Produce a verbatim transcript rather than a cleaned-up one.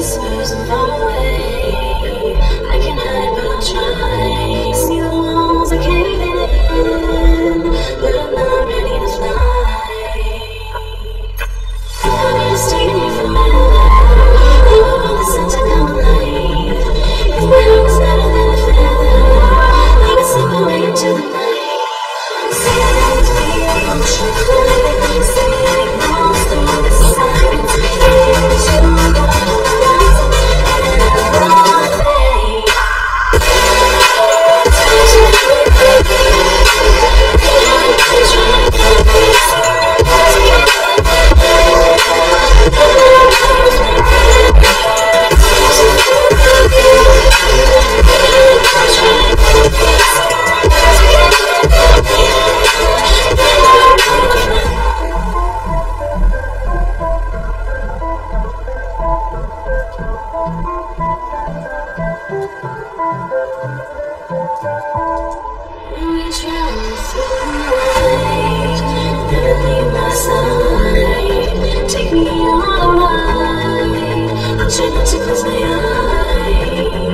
whispers and far away. I can hide, but I'll try. See the walls are caving in, but I'm not ready to fly. I'm just taking you for a minute. You are the sun to come alive. If my heart was better than a feather, I would slip away into the night. Say I don't feel emotion, say I lost all the signs. Yeah, you are gonna rise up and I'll run away. We travel through the night, never leave my side. Take me on a ride, I'll try not to close my eyes.